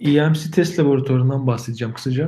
EMC test laboratuvarından bahsedeceğim kısaca.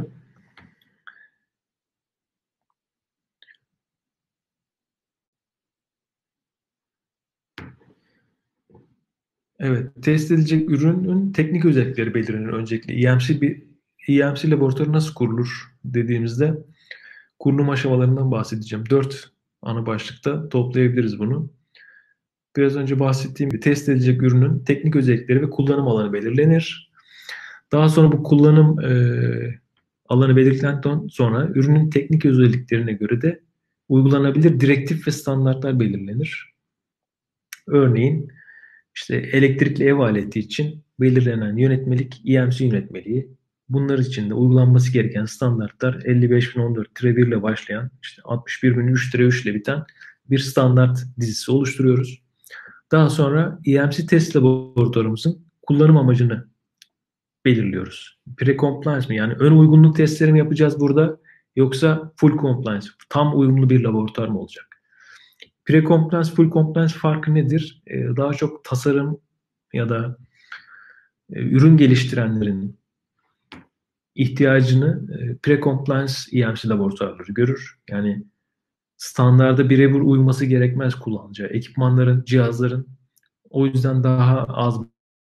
Evet, test edilecek ürünün teknik özellikleri belirlenir öncelikle. EMC laboratuvarı nasıl kurulur dediğimizde kurulum aşamalarından bahsedeceğim. 4 ana başlıkta toplayabiliriz bunu. Biraz önce bahsettiğim gibi test edilecek ürünün teknik özellikleri ve kullanım alanı belirlenir. Daha sonra bu kullanım alanı belirlendikten sonra ürünün teknik özelliklerine göre de uygulanabilir direktif ve standartlar belirlenir. Örneğin işte elektrikli ev aleti için belirlenen yönetmelik EMC yönetmeliği. Bunlar için de uygulanması gereken standartlar 55.014-1 ile başlayan işte 61.003-3 ile biten bir standart dizisi oluşturuyoruz. Daha sonra EMC test laboratuvarımızın kullanım amacını belirliyoruz. Pre-compliance mi? Yani ön uygunluk testleri mi yapacağız burada yoksa full compliance, tam uyumlu bir laboratuvar mı olacak? Pre-compliance, full compliance farkı nedir? Daha çok tasarım ya da ürün geliştirenlerin ihtiyacını pre-compliance EMC laboratuvarları görür. Yani standarda birebir uyması gerekmez kullanacağı ekipmanların, cihazların. O yüzden daha az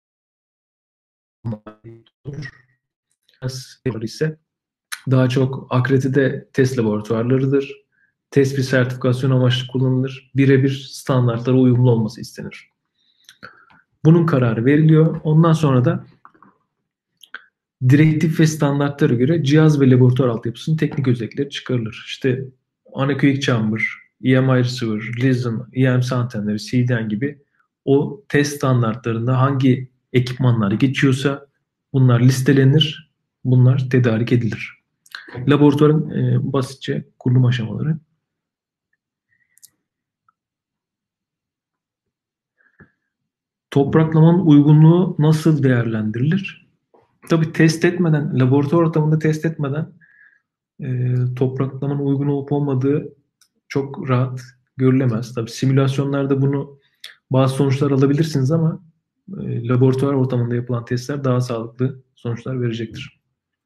olur. ise daha çok akredite test laboratuvarlarıdır. Test ve sertifikasyon amaçlı kullanılır. Birebir standartlara uyumlu olması istenir. Bunun kararı veriliyor. Ondan sonra da direktif ve standartlara göre cihaz ve laboratuvar altyapısının teknik özellikleri çıkarılır. İşte anechoic chamber, EMI receiver, LISM, EMC antenleri, CDN gibi o test standartlarında hangi ekipmanlar geçiyorsa bunlar listelenir, bunlar tedarik edilir. Laboratuvarın basitçe kurulum aşamaları. Topraklamanın uygunluğu nasıl değerlendirilir? Tabii test etmeden, laboratuvar ortamında test etmeden topraklamanın uygun olup olmadığı çok rahat görülemez. Tabii simülasyonlarda bunu bazı sonuçlar alabilirsiniz ama laboratuvar ortamında yapılan testler daha sağlıklı sonuçlar verecektir.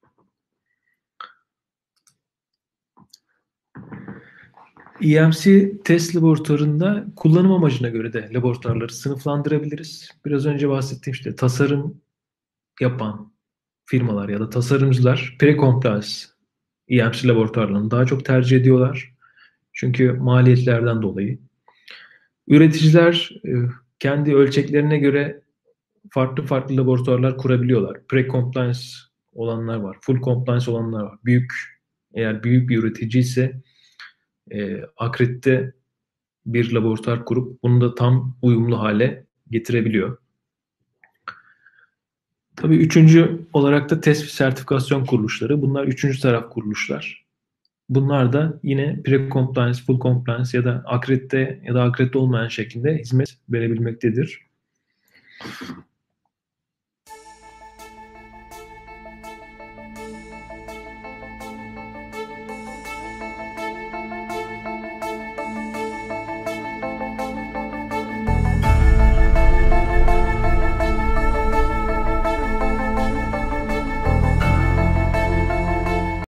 EMC test laboratuvarında kullanım amacına göre de laboratuvarları sınıflandırabiliriz. Biraz önce bahsettiğim işte tasarım yapan firmalar ya da tasarımcılar pre-compliance EMC laboratuvarlarını daha çok tercih ediyorlar. Çünkü maliyetlerden dolayı. Üreticiler kendi ölçeklerine göre farklı farklı laboratuvarlar kurabiliyorlar. Pre-compliance olanlar var, full compliance olanlar var. Eğer büyük bir üretici ise akredite bir laboratuvar kurup bunu da tam uyumlu hale getirebiliyor. Tabii üçüncü olarak da test ve sertifikasyon kuruluşları. Bunlar üçüncü taraf kuruluşlar. Bunlar da yine pre-compliance, full compliance ya da akredite ya da akredite olmayan şekilde hizmet verebilmektedir.